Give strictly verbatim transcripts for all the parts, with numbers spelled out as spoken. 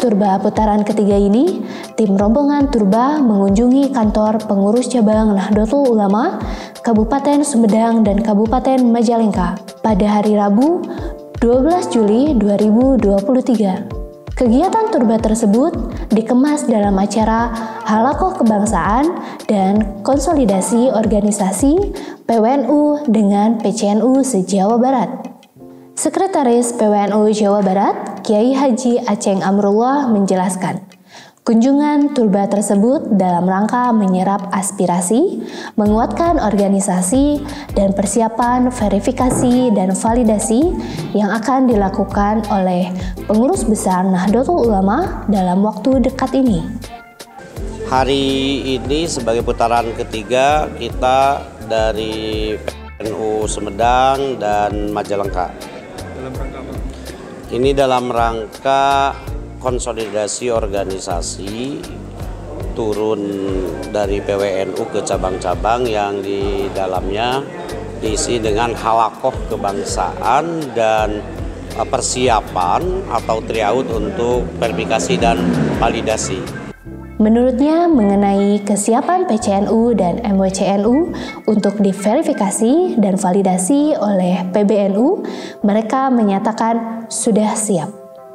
Turba putaran ketiga ini, tim rombongan Turba mengunjungi kantor pengurus cabang Nahdlatul Ulama, Kabupaten Sumedang dan Kabupaten Majalengka pada hari Rabu, dua belas Juli dua ribu dua puluh tiga. Kegiatan Turba tersebut dikemas dalam acara Halakoh Kebangsaan dan Konsolidasi Organisasi P W N U dengan P C N U se-Jawa Barat. Sekretaris P W N U Jawa Barat, Kiai Haji Aceng Amrullah menjelaskan, kunjungan Turba tersebut dalam rangka menyerap aspirasi, menguatkan organisasi, dan persiapan verifikasi dan validasi yang akan dilakukan oleh pengurus besar Nahdlatul Ulama dalam waktu dekat ini. Hari ini sebagai putaran ketiga kita dari P W N U Sumedang dan Majalengka. Dalam rangka apa? Ini dalam rangka konsolidasi organisasi, turun dari P W N U ke cabang-cabang yang di dalamnya diisi dengan halakoh kebangsaan dan persiapan atau tryout untuk verifikasi dan validasi. Menurutnya, mengenai kesiapan P C N U dan M W C N U untuk diverifikasi dan validasi oleh P B N U, mereka menyatakan sudah siap.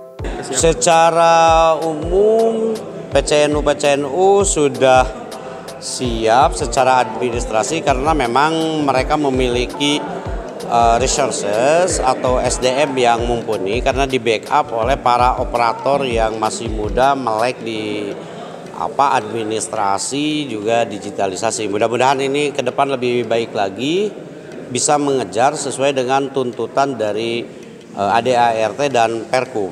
Secara umum P C N U-P C N U sudah siap secara administrasi karena memang mereka memiliki uh, resources atau S D M yang mumpuni karena di backup oleh para operator yang masih muda melek di apa administrasi juga digitalisasi. Mudah-mudahan ini ke depan lebih baik lagi, bisa mengejar sesuai dengan tuntutan dari uh, A D A R T dan Perkum.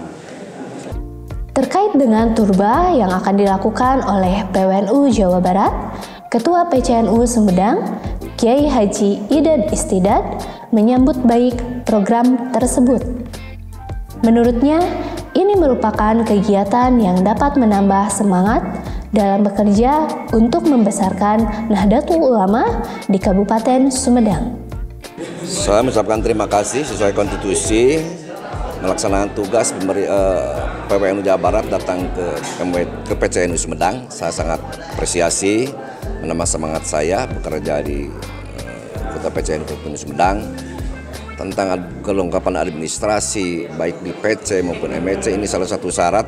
Terkait dengan Turba yang akan dilakukan oleh P W N U Jawa Barat, Ketua P C N U Sumedang, Kiai Haji Idad Istidad, menyambut baik program tersebut. Menurutnya, ini merupakan kegiatan yang dapat menambah semangat dalam bekerja untuk membesarkan Nahdlatul Ulama di Kabupaten Sumedang. Saya mengucapkan terima kasih sesuai konstitusi melaksanakan tugas pemberi, uh, P W N U Jawa Barat datang ke, ke P C N U Sumedang. Saya sangat apresiasi menambah semangat saya bekerja di uh, Kota P C N U Sumedang. Tentang kelengkapan administrasi baik di P C maupun M W C, ini salah satu syarat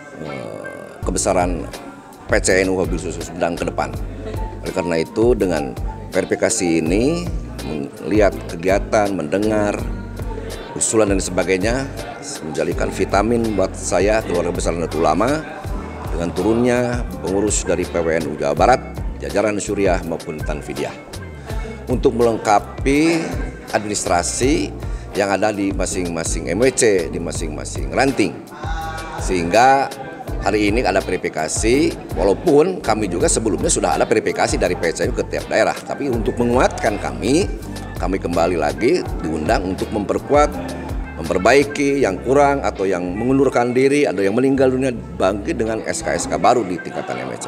uh, kebesaran P C N U Wabil Susu Sumedang ke depan. Oleh karena itu, dengan verifikasi ini, melihat kegiatan, mendengar usulan dan sebagainya, menjadikan vitamin buat saya, keluarga besar Nahdlatul Ulama, dengan turunnya pengurus dari P W N U Jawa Barat, jajaran Syuriah maupun Tanfidiyah, untuk melengkapi administrasi yang ada di masing-masing M W C, di masing-masing ranting. Sehingga hari ini ada verifikasi, walaupun kami juga sebelumnya sudah ada verifikasi dari P C N U ke tiap daerah. Tapi untuk menguatkan kami, kami kembali lagi diundang untuk memperkuat, memperbaiki yang kurang atau yang mengundurkan diri, atau yang meninggal dunia, bangkit dengan S K S K baru di tingkatan M W C.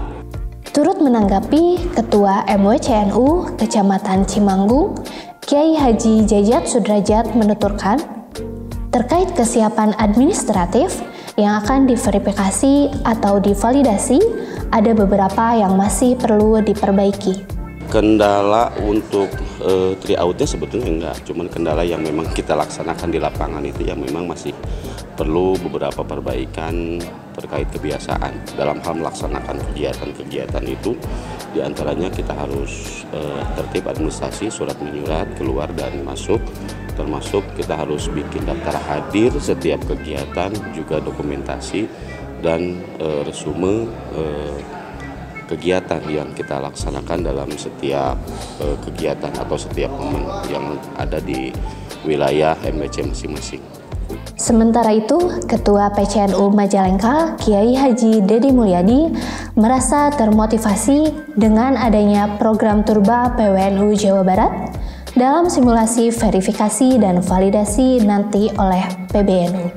Turut menanggapi, Ketua M W C N U Kecamatan Cimanggung, Kiai Haji Jajat Sudrajat menuturkan, terkait kesiapan administratif yang akan diverifikasi atau divalidasi, ada beberapa yang masih perlu diperbaiki. Kendala untuk uh, tryoutnya sebetulnya enggak, cuman kendala yang memang kita laksanakan di lapangan itu yang memang masih perlu beberapa perbaikan terkait kebiasaan dalam hal melaksanakan kegiatan-kegiatan itu. Di antaranya kita harus uh, tertib administrasi, surat menyurat keluar dan masuk, termasuk kita harus bikin daftar hadir setiap kegiatan, juga dokumentasi dan uh, resume uh, kegiatan yang kita laksanakan dalam setiap uh, kegiatan atau setiap momen yang ada di wilayah M W C masing-masing. Sementara itu, Ketua P C N U Majalengka, Kiai Haji Dedi Mulyadi, merasa termotivasi dengan adanya program Turba P W N U Jawa Barat dalam simulasi verifikasi dan validasi nanti oleh P B N U.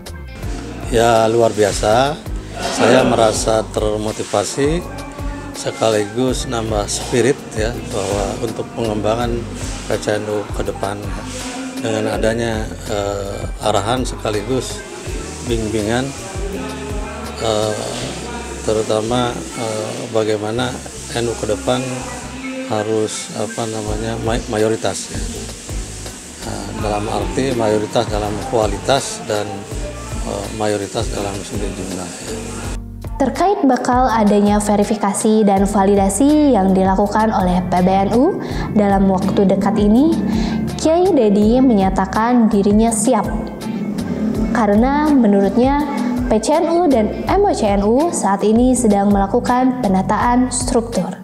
Ya, luar biasa. Saya merasa termotivasi sekaligus nambah spirit ya bahwa untuk pengembangan P C N U ke depan dengan adanya eh, arahan sekaligus bimbingan eh, terutama eh, bagaimana N U ke depan harus apa namanya may- mayoritas ya. Nah, dalam arti mayoritas dalam kualitas dan eh, mayoritas dalam segi jumlah ya. Terkait bakal adanya verifikasi dan validasi yang dilakukan oleh P B N U dalam waktu dekat ini, Kiai Dedi menyatakan dirinya siap. Karena menurutnya P C N U dan M O C N U saat ini sedang melakukan penataan struktur.